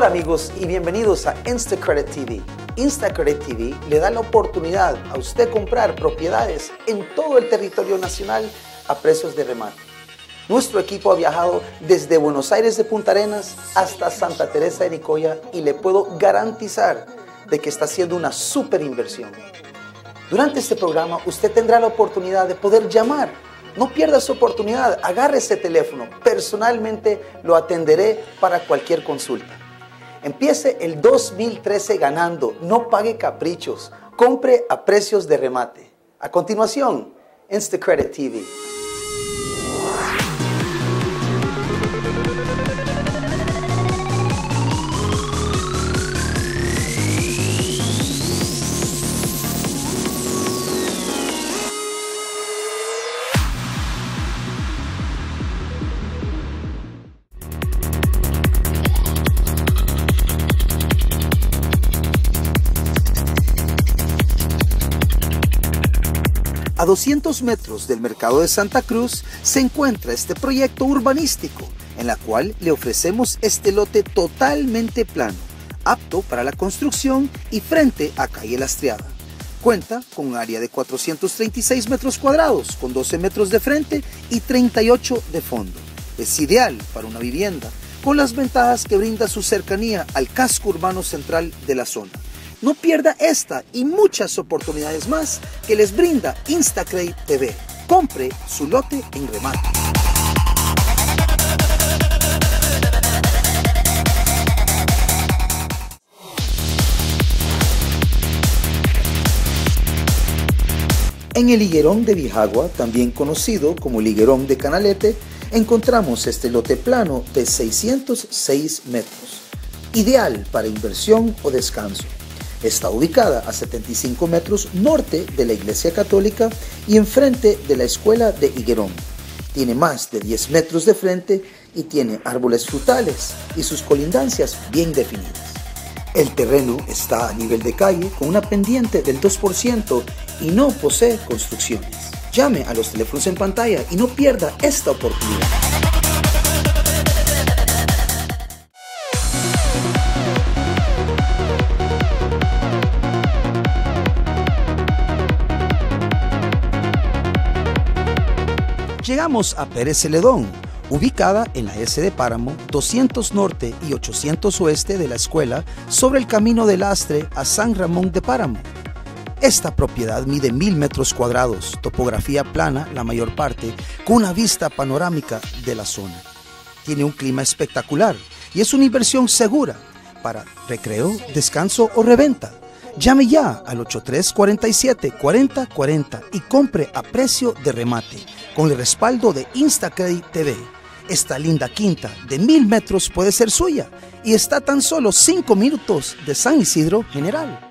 Hola amigos y bienvenidos a InstaCredit TV. InstaCredit TV le da la oportunidad a usted comprar propiedades en todo el territorio nacional a precios de remate. Nuestro equipo ha viajado desde Buenos Aires de Punta Arenas hasta Santa Teresa de Nicoya y le puedo garantizar de que está haciendo una súper inversión. Durante este programa usted tendrá la oportunidad de poder llamar. No pierda su oportunidad, agarre ese teléfono. Personalmente lo atenderé para cualquier consulta. Empiece el 2013 ganando, no pague caprichos, compre a precios de remate. A continuación, InstaCredit TV. A 200 metros del mercado de Santa Cruz se encuentra este proyecto urbanístico, en la cual le ofrecemos este lote totalmente plano, apto para la construcción y frente a calle Lastreada. Cuenta con un área de 436 metros cuadrados, con 12 metros de frente y 38 de fondo. Es ideal para una vivienda, con las ventajas que brinda su cercanía al casco urbano central de la zona. No pierda esta y muchas oportunidades más que les brinda InstaCredit TV. Compre su lote en remate. En el higuerón de Bijagua, también conocido como el higuerón de Canalete, encontramos este lote plano de 606 metros, ideal para inversión o descanso. Está ubicada a 75 metros norte de la Iglesia Católica y enfrente de la Escuela de Higuerón. Tiene más de 10 metros de frente y tiene árboles frutales y sus colindancias bien definidas. El terreno está a nivel de calle con una pendiente del 2% y no posee construcciones. Llame a los teléfonos en pantalla y no pierda esta oportunidad. Llegamos a Pérez Celedón, ubicada en la S de Páramo, 200 norte y 800 oeste de la escuela, sobre el camino de Lastre a San Ramón de Páramo. Esta propiedad mide 1000 metros cuadrados, topografía plana la mayor parte, con una vista panorámica de la zona. Tiene un clima espectacular y es una inversión segura para recreo, descanso o reventa. Llame ya al 8347-4040 y compre a precio de remate, con el respaldo de InstaCredit TV. Esta linda quinta de 1000 metros puede ser suya y está a tan solo 5 minutos de San Isidro General.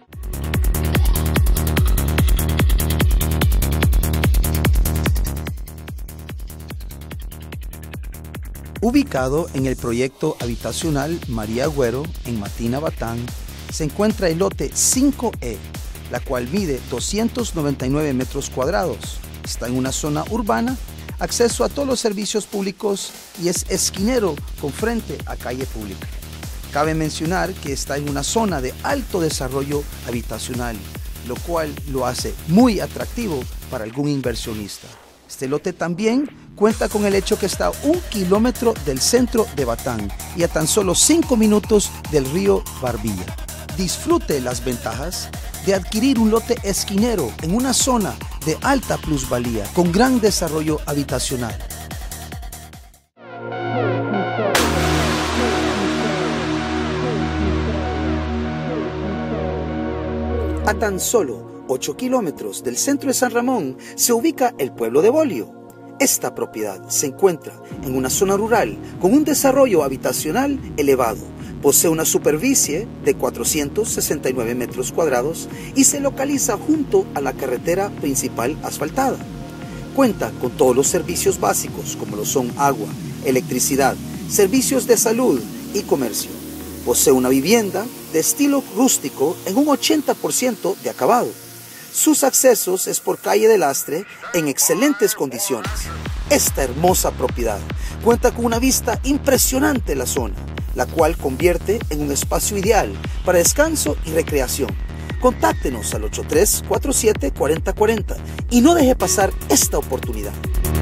Ubicado en el proyecto habitacional María Agüero en Matina, Batán, se encuentra el lote 5E, la cual mide 299 metros cuadrados. Está en una zona urbana, acceso a todos los servicios públicos y es esquinero con frente a calle pública. Cabe mencionar que está en una zona de alto desarrollo habitacional, lo cual lo hace muy atractivo para algún inversionista. Este lote también cuenta con el hecho que está a 1 kilómetro del centro de Batán y a tan solo 5 minutos del río Barbilla. Disfrute las ventajas de adquirir un lote esquinero en una zona de alta plusvalía con gran desarrollo habitacional. A tan solo 8 kilómetros del centro de San Ramón se ubica el pueblo de Bolio. Esta propiedad se encuentra en una zona rural con un desarrollo habitacional elevado. Posee una superficie de 469 metros cuadrados y se localiza junto a la carretera principal asfaltada. Cuenta con todos los servicios básicos como lo son agua, electricidad, servicios de salud y comercio. Posee una vivienda de estilo rústico en un 80% de acabado. Sus accesos es por calle de Lastre en excelentes condiciones. Esta hermosa propiedad cuenta con una vista impresionante de la zona. la cual convierte en un espacio ideal para descanso y recreación. Contáctenos al 8347-4040 y no deje pasar esta oportunidad.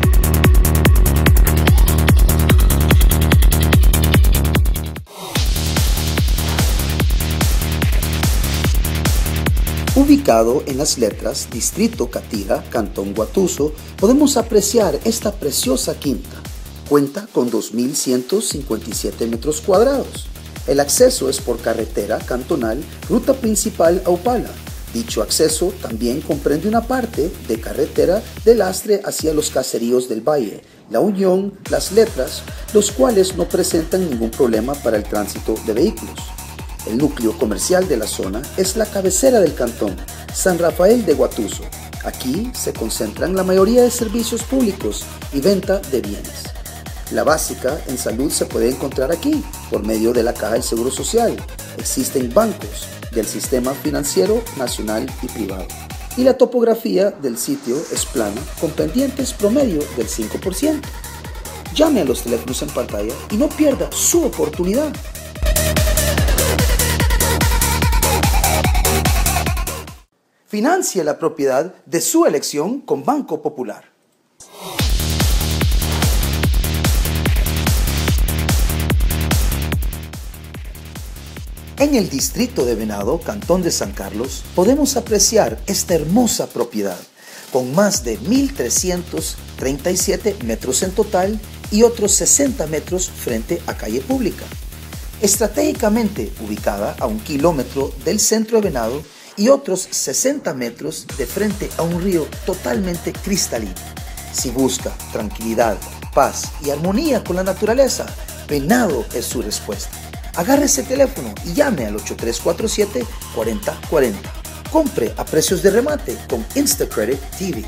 Ubicado en Las Letras, Distrito Catira, Cantón Guatuso, podemos apreciar esta preciosa quinta. Cuenta con 2.157 metros cuadrados. El acceso es por carretera cantonal, ruta principal a Upala. Dicho acceso también comprende una parte de carretera de lastre hacia los caseríos del Valle, La Unión, Las Letras, los cuales no presentan ningún problema para el tránsito de vehículos. El núcleo comercial de la zona es la cabecera del cantón, San Rafael de Guatuso. Aquí se concentran la mayoría de servicios públicos y venta de bienes. La básica en salud se puede encontrar aquí, por medio de la Caja del Seguro Social. Existen bancos del sistema financiero nacional y privado. Y la topografía del sitio es plana, con pendientes promedio del 5%. Llame a los teléfonos en pantalla y no pierda su oportunidad. Financie la propiedad de su elección con Banco Popular. En el distrito de Venado, Cantón de San Carlos, podemos apreciar esta hermosa propiedad, con más de 1.337 metros en total y otros 60 metros frente a calle pública. Estratégicamente ubicada a 1 kilómetro del centro de Venado y otros 60 metros de frente a un río totalmente cristalino. Si busca tranquilidad, paz y armonía con la naturaleza, Venado es su respuesta. Agarre ese teléfono y llame al 8347-4040. Compre a precios de remate con Instacredit TV.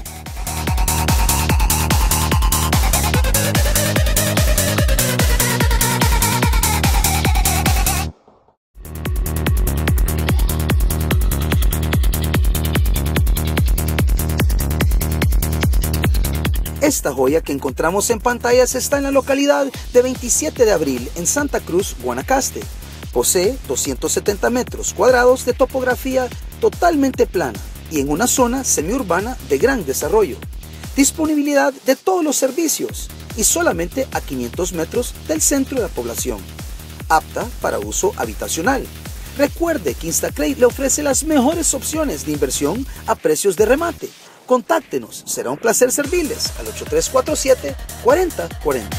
Esta joya que encontramos en pantallas está en la localidad de 27 de abril en Santa Cruz, Guanacaste. Posee 270 metros cuadrados de topografía totalmente plana y en una zona semiurbana de gran desarrollo. Disponibilidad de todos los servicios y solamente a 500 metros del centro de la población. Apta para uso habitacional. Recuerde que Instacredit le ofrece las mejores opciones de inversión a precios de remate. Contáctenos, será un placer servirles al 8347-4040.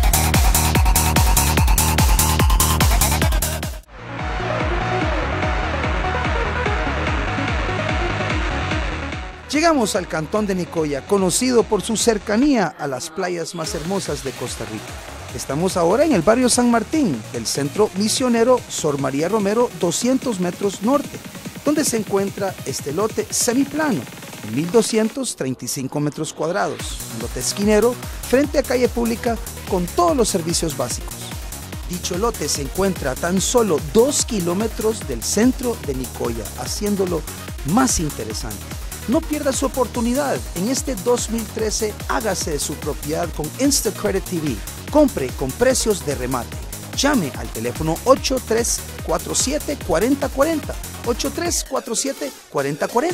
Llegamos al cantón de Nicoya, conocido por su cercanía a las playas más hermosas de Costa Rica. Estamos ahora en el barrio San Martín, del centro misionero Sor María Romero, 200 metros norte, donde se encuentra este lote semiplano, 1.235 metros cuadrados, un lote esquinero frente a calle pública con todos los servicios básicos. Dicho lote se encuentra a tan solo 2 kilómetros del centro de Nicoya, haciéndolo más interesante. No pierda su oportunidad. En este 2013, hágase de su propiedad con Instacredit TV. Compre con precios de remate. Llame al teléfono 8347-4040. 8347-4040.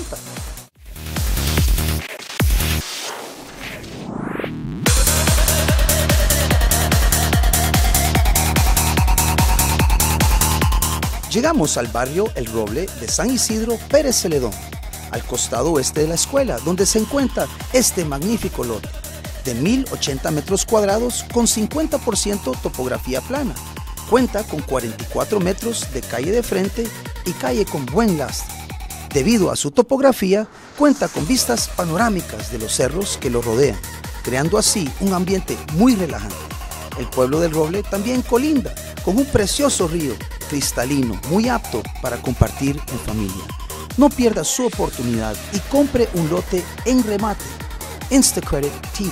Llegamos al barrio El Roble de San Isidro Pérez Celedón, al costado oeste de la escuela, donde se encuentra este magnífico lote de 1.080 metros cuadrados con 50% topografía plana. Cuenta con 44 metros de calle de frente y calle con buen lastre. Debido a su topografía, cuenta con vistas panorámicas de los cerros que lo rodean, creando así un ambiente muy relajante. El pueblo del Roble también colinda con un precioso río cristalino, muy apto para compartir en familia. No pierda su oportunidad y compre un lote en remate. Instacredit TV.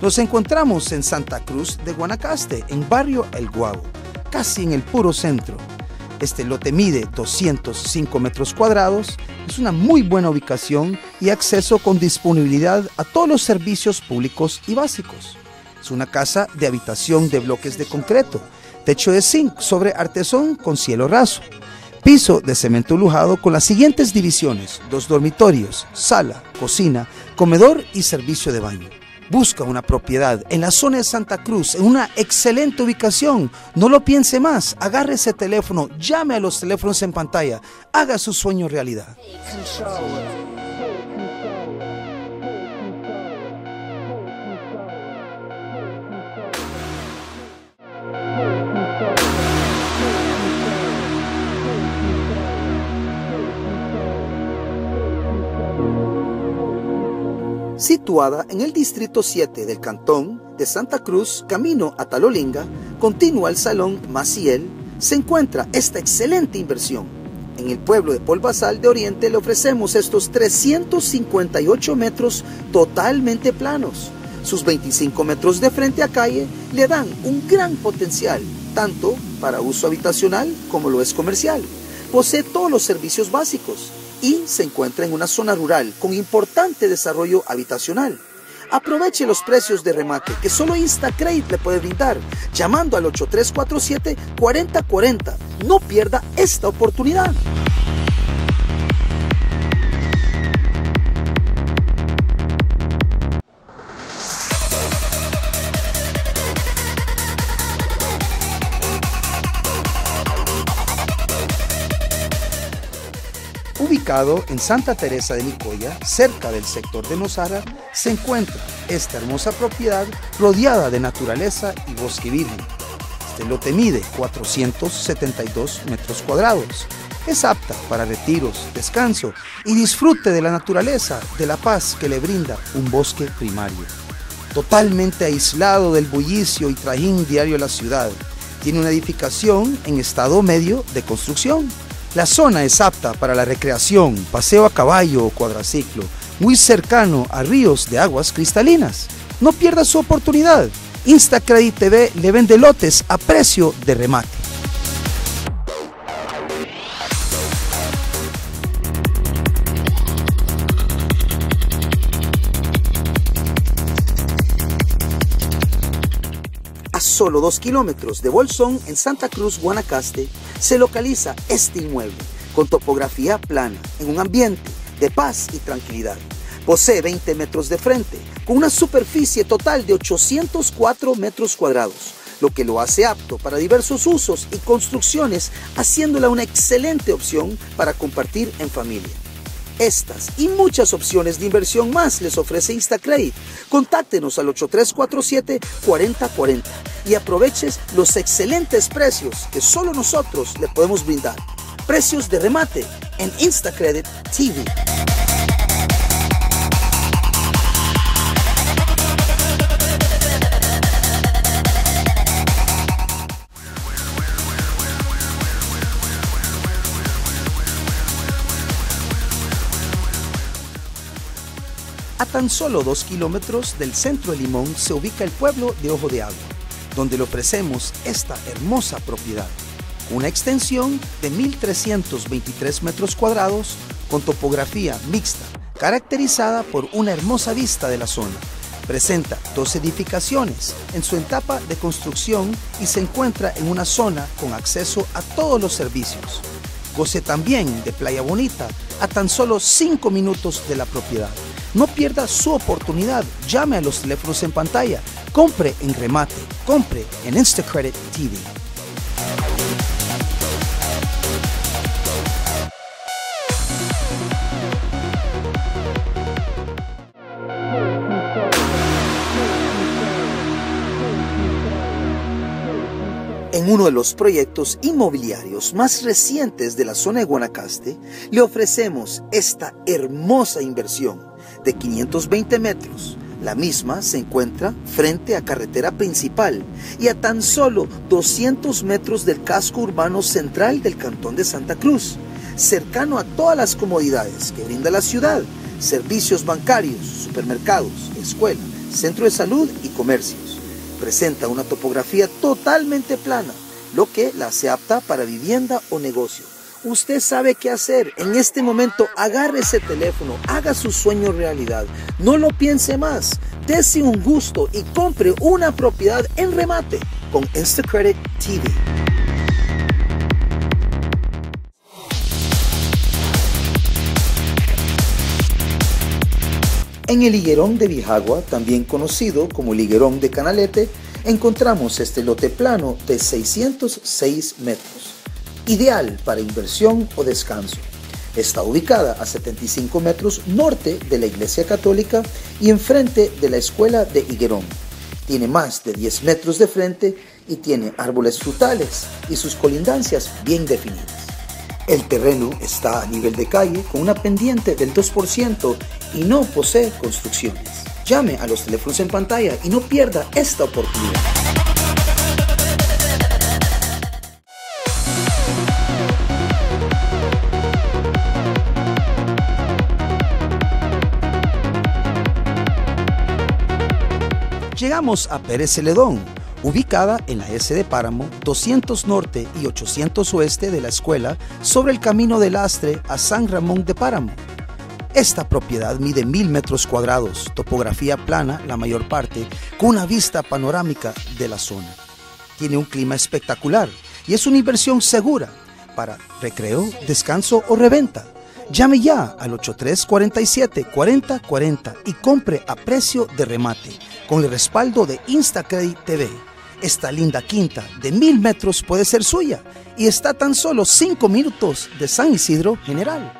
Nos encontramos en Santa Cruz de Guanacaste, en barrio El Guabo, casi en el puro centro. Este lote mide 205 metros cuadrados, es una muy buena ubicación y acceso con disponibilidad a todos los servicios públicos y básicos. Es una casa de habitación de bloques de concreto, techo de zinc sobre artesón con cielo raso, piso de cemento lujado con las siguientes divisiones: 2 dormitorios, sala, cocina, comedor y servicio de baño. Busca una propiedad en la zona de Santa Cruz, en una excelente ubicación. No lo piense más, agarre ese teléfono, llame a los teléfonos en pantalla, haga su sueño realidad. Situada en el distrito 7 del cantón de Santa Cruz, camino a Talolinga, continúa el Salón Maciel, se encuentra esta excelente inversión. En el pueblo de Polvazal de Oriente le ofrecemos estos 358 metros totalmente planos. Sus 25 metros de frente a calle le dan un gran potencial, tanto para uso habitacional como lo es comercial. Posee todos los servicios básicos y se encuentra en una zona rural con importante desarrollo habitacional. Aproveche los precios de remate que solo Instacredit le puede brindar, llamando al 8347-4040. No pierda esta oportunidad. Ubicado en Santa Teresa de Nicoya, cerca del sector de Nosara, se encuentra esta hermosa propiedad rodeada de naturaleza y bosque virgen. Este lote mide 472 metros cuadrados. Es apta para retiros, descanso y disfrute de la naturaleza, de la paz que le brinda un bosque primario. Totalmente aislado del bullicio y trajín diario de la ciudad, tiene una edificación en estado medio de construcción. La zona es apta para la recreación, paseo a caballo o cuadraciclo, muy cercano a ríos de aguas cristalinas. No pierda su oportunidad. Instacredit TV le vende lotes a precio de remate. A solo 2 kilómetros de Bolsón, en Santa Cruz, Guanacaste, se localiza este inmueble, con topografía plana, en un ambiente de paz y tranquilidad. Posee 20 metros de frente, con una superficie total de 804 metros cuadrados, lo que lo hace apto para diversos usos y construcciones, haciéndola una excelente opción para compartir en familia. Estas y muchas opciones de inversión más les ofrece Instacredit. Contáctenos al 8347-4040 y aproveches los excelentes precios que solo nosotros le podemos brindar. Precios de remate en Instacredit TV. A tan solo 2 kilómetros del centro de Limón se ubica el pueblo de Ojo de Agua, donde le ofrecemos esta hermosa propiedad. Una extensión de 1.323 metros cuadrados con topografía mixta, caracterizada por una hermosa vista de la zona. Presenta 2 edificaciones en su etapa de construcción y se encuentra en una zona con acceso a todos los servicios. Goce también de Playa Bonita a tan solo 5 minutos de la propiedad. No pierda su oportunidad, llame a los teléfonos en pantalla, compre en remate, compre en Instacredit TV. En uno de los proyectos inmobiliarios más recientes de la zona de Guanacaste, le ofrecemos esta hermosa inversión de 520 metros. La misma se encuentra frente a carretera principal y a tan solo 200 metros del casco urbano central del cantón de Santa Cruz, cercano a todas las comodidades que brinda la ciudad, servicios bancarios, supermercados, escuela, centro de salud y comercios. Presenta una topografía totalmente plana, lo que la hace apta para vivienda o negocio. Usted sabe qué hacer. En este momento, agarre ese teléfono, haga su sueño realidad. No lo piense más. Dese un gusto y compre una propiedad en remate con Instacredit TV. En el higuerón de Bijagua, también conocido como el higuerón de Canalete, encontramos este lote plano de 606 metros, ideal para inversión o descanso. Está ubicada a 75 metros norte de la Iglesia Católica y enfrente de la Escuela de Higuerón. Tiene más de 10 metros de frente y tiene árboles frutales y sus colindancias bien definidas. El terreno está a nivel de calle con una pendiente del 2% y no posee construcciones. Llame a los teléfonos en pantalla y no pierda esta oportunidad. Llegamos a Pérez Celedón, ubicada en la S de Páramo, 200 norte y 800 oeste de la escuela, sobre el camino de Lastre a San Ramón de Páramo. Esta propiedad mide 1000 metros cuadrados, topografía plana la mayor parte, con una vista panorámica de la zona. Tiene un clima espectacular y es una inversión segura para recreo, descanso o reventa. Llame ya al 8347-4040 y compre a precio de remate, con el respaldo de Instacredit TV. Esta linda quinta de 1000 metros puede ser suya y está a tan solo 5 minutos de San Isidro General.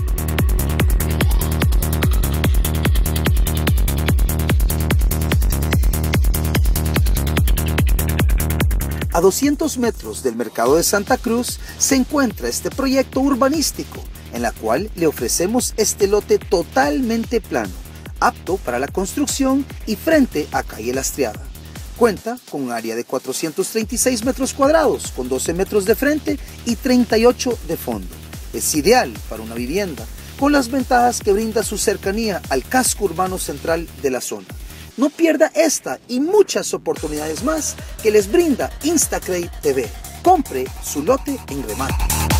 A 200 metros del mercado de Santa Cruz se encuentra este proyecto urbanístico, en la cual le ofrecemos este lote totalmente plano, apto para la construcción y frente a calle Lastriada. Cuenta con un área de 436 metros cuadrados, con 12 metros de frente y 38 de fondo. Es ideal para una vivienda, con las ventajas que brinda su cercanía al casco urbano central de la zona. No pierda esta y muchas oportunidades más que les brinda Instacredit TV. Compre su lote en remate.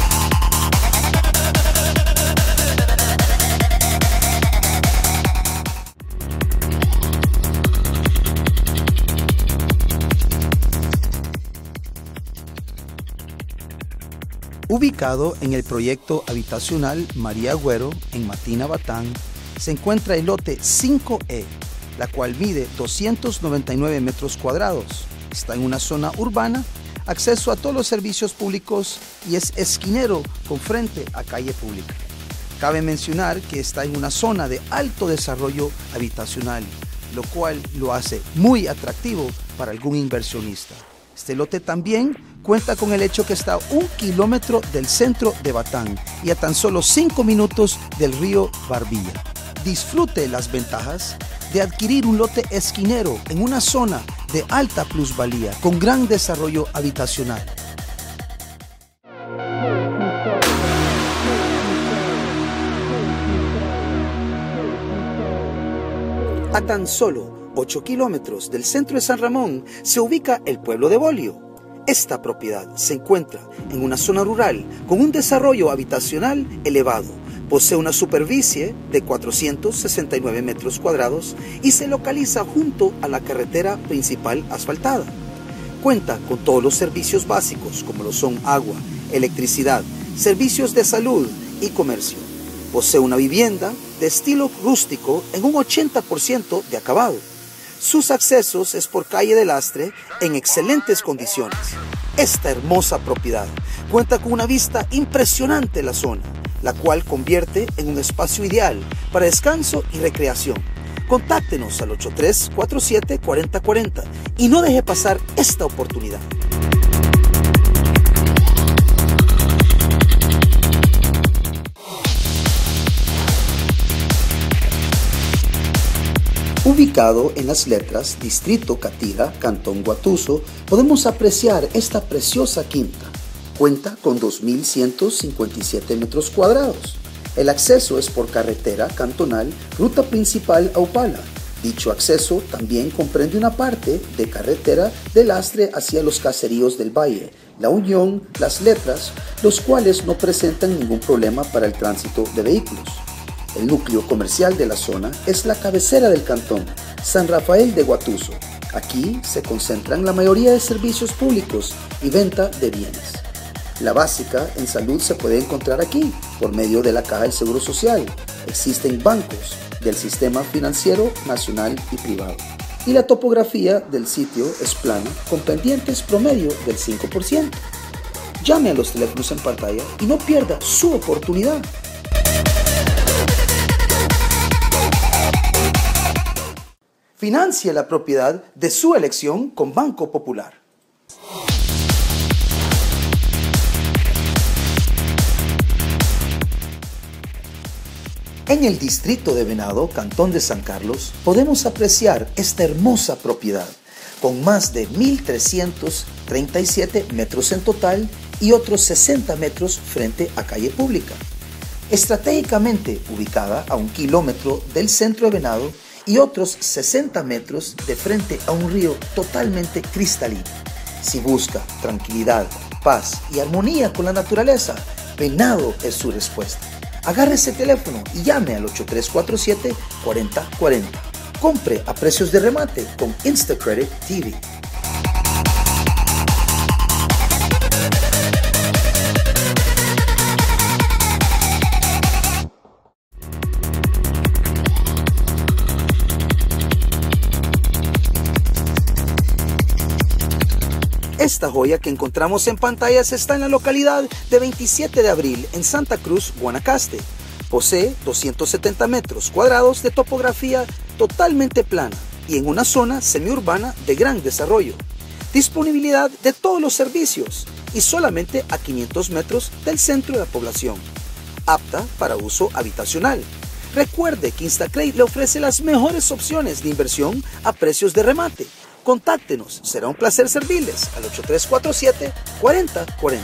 Ubicado en el proyecto habitacional María Agüero en Matina, Batán, se encuentra el lote 5E, la cual mide 299 metros cuadrados. Está en una zona urbana, acceso a todos los servicios públicos y es esquinero con frente a calle pública. Cabe mencionar que está en una zona de alto desarrollo habitacional, lo cual lo hace muy atractivo para algún inversionista. Este lote también cuenta con el hecho que está a 1 kilómetro del centro de Batán y a tan solo 5 minutos del río Barbilla. Disfrute las ventajas de adquirir un lote esquinero en una zona de alta plusvalía con gran desarrollo habitacional. A tan solo 8 kilómetros del centro de San Ramón se ubica el pueblo de Bolio. Esta propiedad se encuentra en una zona rural con un desarrollo habitacional elevado. Posee una superficie de 469 metros cuadrados y se localiza junto a la carretera principal asfaltada. Cuenta con todos los servicios básicos como lo son agua, electricidad, servicios de salud y comercio. Posee una vivienda de estilo rústico en un 80% de acabado. Sus accesos es por calle de Lastre en excelentes condiciones. Esta hermosa propiedad cuenta con una vista impresionante de la zona, la cual convierte en un espacio ideal para descanso y recreación. Contáctenos al 8347-4040 y no deje pasar esta oportunidad. Ubicado en Las Letras, Distrito Catira, Cantón Guatuso, podemos apreciar esta preciosa quinta. Cuenta con 2.157 metros cuadrados. El acceso es por carretera cantonal, ruta principal a Upala, Dicho acceso también comprende una parte de carretera de lastre hacia los caseríos del Valle, La Unión, Las Letras, los cuales no presentan ningún problema para el tránsito de vehículos. El núcleo comercial de la zona es la cabecera del cantón, San Rafael de Guatuso. Aquí se concentran la mayoría de servicios públicos y venta de bienes. La básica en salud se puede encontrar aquí por medio de la Caja del Seguro Social. Existen bancos del sistema financiero nacional y privado. Y la topografía del sitio es plana con pendientes promedio del 5%. Llame a los teléfonos en pantalla y no pierda su oportunidad. Financie la propiedad de su elección con Banco Popular. En el distrito de Venado, Cantón de San Carlos, podemos apreciar esta hermosa propiedad, con más de 1.337 metros en total y otros 60 metros frente a calle pública. Estratégicamente ubicada a 1 kilómetro del centro de Venado y otros 60 metros de frente a un río totalmente cristalino. Si busca tranquilidad, paz y armonía con la naturaleza, Venado es su respuesta. Agarre ese teléfono y llame al 8347-4040. Compre a precios de remate con Instacredit TV. Esta joya que encontramos en pantallas está en la localidad de 27 de abril en Santa Cruz, Guanacaste. Posee 270 metros cuadrados de topografía totalmente plana y en una zona semiurbana de gran desarrollo. Disponibilidad de todos los servicios y solamente a 500 metros del centro de la población. Apta para uso habitacional. Recuerde que Instacredit le ofrece las mejores opciones de inversión a precios de remate. Contáctenos, será un placer servirles al 8347-4040.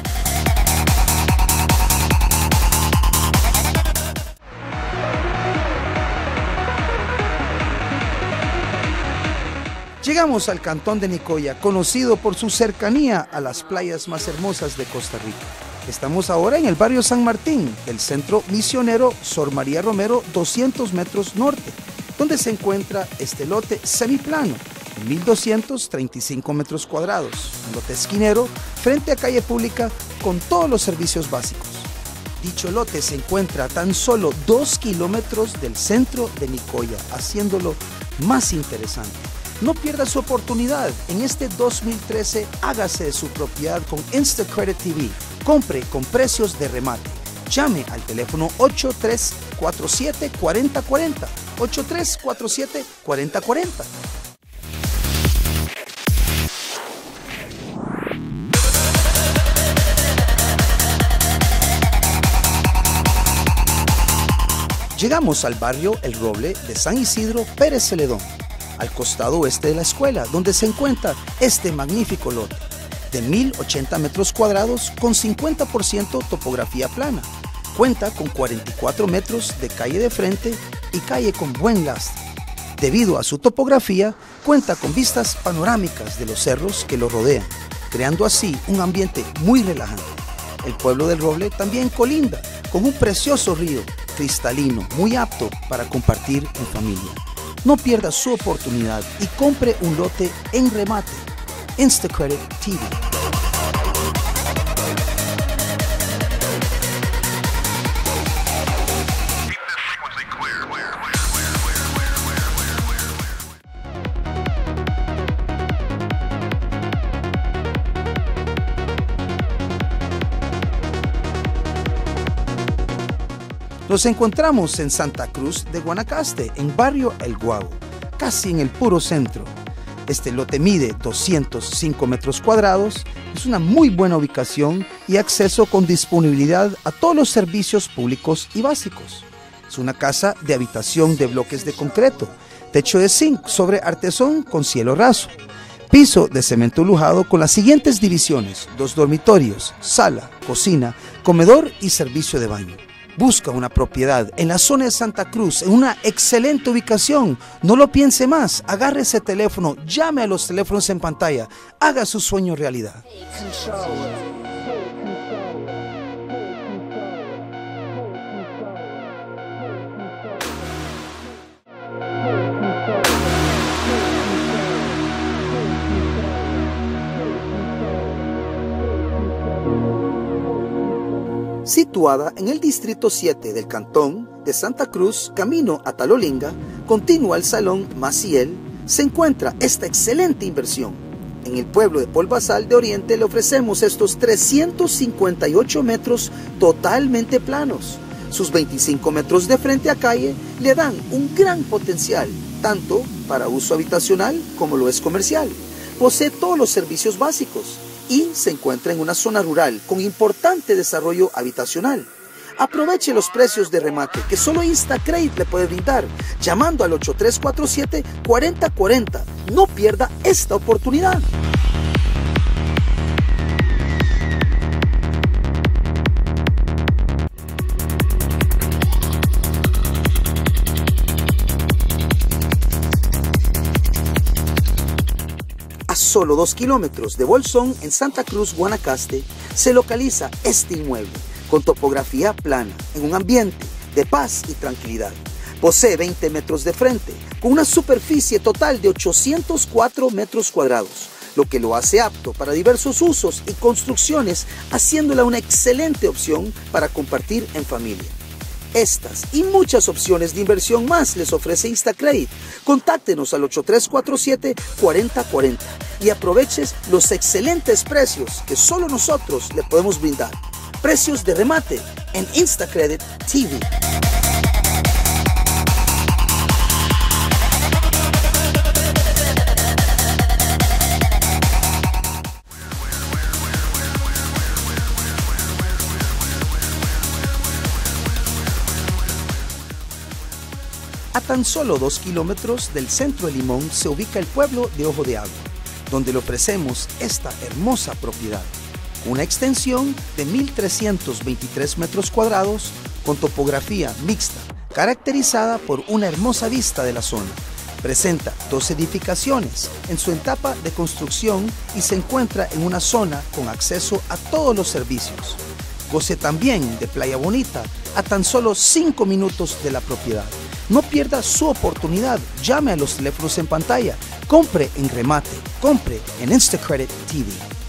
Llegamos al cantón de Nicoya, conocido por su cercanía a las playas más hermosas de Costa Rica. Estamos ahora en el barrio San Martín, del centro misionero Sor María Romero, 200 metros norte, donde se encuentra este lote semiplano, 1.235 metros cuadrados, un lote esquinero frente a calle pública con todos los servicios básicos. Dicho lote se encuentra a tan solo 2 kilómetros del centro de Nicoya, haciéndolo más interesante. No pierda su oportunidad. En este 2013, hágase de su propiedad con Instacredit TV. Compre con precios de remate. Llame al teléfono 8347-4040. 8347-4040. Llegamos al barrio El Roble de San Isidro Pérez Celedón, al costado oeste de la escuela, donde se encuentra este magnífico lote de 1.080 metros cuadrados con 50% topografía plana. Cuenta con 44 metros de calle de frente y calle con buen lastre. Debido a su topografía, cuenta con vistas panorámicas de los cerros que lo rodean, creando así un ambiente muy relajante. El pueblo del Roble también colinda con un precioso río cristalino, muy apto para compartir en familia. No pierda su oportunidad y compre un lote en remate. Instacredit TV. Nos encontramos en Santa Cruz de Guanacaste, en barrio El Guavo, casi en el puro centro. Este lote mide 205 metros cuadrados, es una muy buena ubicación y acceso con disponibilidad a todos los servicios públicos y básicos. Es una casa de habitación de bloques de concreto, techo de zinc sobre artesón con cielo raso, piso de cemento lujado con las siguientes divisiones: 2 dormitorios, sala, cocina, comedor y servicio de baño. Busca una propiedad en la zona de Santa Cruz, en una excelente ubicación. No lo piense más, agarre ese teléfono, llame a los teléfonos en pantalla, haga su sueño realidad. Situada en el Distrito 7 del Cantón de Santa Cruz, camino a Talolinga, continúa al Salón Maciel, se encuentra esta excelente inversión. En el pueblo de Polvazal de Oriente le ofrecemos estos 358 metros totalmente planos. Sus 25 metros de frente a calle le dan un gran potencial, tanto para uso habitacional como lo es comercial. Posee todos los servicios básicos y se encuentra en una zona rural con importante desarrollo habitacional. Aproveche los precios de remate que solo Instacredit le puede brindar, llamando al 8347-4040. No pierda esta oportunidad. Solo 2 kilómetros de Bolsón, en Santa Cruz, Guanacaste, se localiza este inmueble con topografía plana, en un ambiente de paz y tranquilidad. Posee 20 metros de frente, con una superficie total de 804 metros cuadrados, lo que lo hace apto para diversos usos y construcciones, haciéndola una excelente opción para compartir en familia. Estas y muchas opciones de inversión más les ofrece Instacredit. Contáctenos al 8347-4040 y aproveches los excelentes precios que solo nosotros le podemos brindar. Precios de remate en Instacredit TV. A tan solo 2 kilómetros del centro de Limón se ubica el pueblo de Ojo de Agua, donde le ofrecemos esta hermosa propiedad. Una extensión de 1.323 metros cuadrados con topografía mixta, caracterizada por una hermosa vista de la zona. Presenta 2 edificaciones en su etapa de construcción y se encuentra en una zona con acceso a todos los servicios. Goce también de Playa Bonita a tan solo 5 minutos de la propiedad. No pierda su oportunidad, llame a los teléfonos en pantalla, compre en remate, compre en Instacredit TV.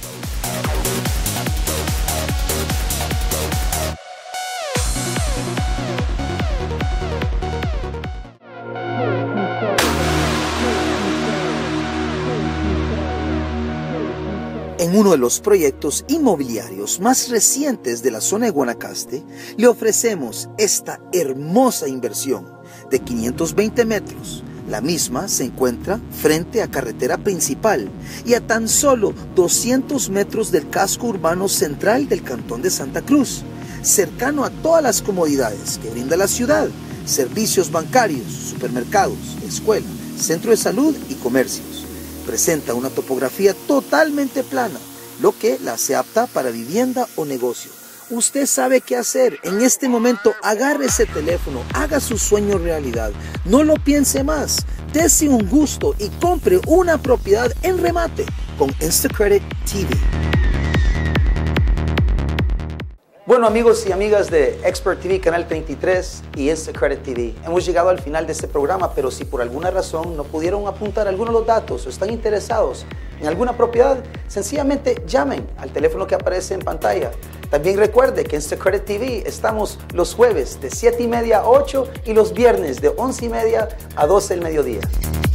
En uno de los proyectos inmobiliarios más recientes de la zona de Guanacaste, le ofrecemos esta hermosa inversión de 520 metros. La misma se encuentra frente a carretera principal y a tan solo 200 metros del casco urbano central del Cantón de Santa Cruz, cercano a todas las comodidades que brinda la ciudad, servicios bancarios, supermercados, escuela, centro de salud y comercios. Presenta una topografía totalmente plana, lo que la hace apta para vivienda o negocio. Usted sabe qué hacer. En este momento, agarre ese teléfono, haga su sueño realidad. No lo piense más. Dese un gusto y compre una propiedad en remate con Instacredit TV. Bueno, amigos y amigas de Expert TV, Canal 33 y Instacredit TV, hemos llegado al final de este programa, pero si por alguna razón no pudieron apuntar algunos de los datos o están interesados en alguna propiedad, sencillamente llamen al teléfono que aparece en pantalla. También recuerde que en Instacredit TV estamos los jueves de 7:30 a 8 y los viernes de 11:30 a 12 del mediodía.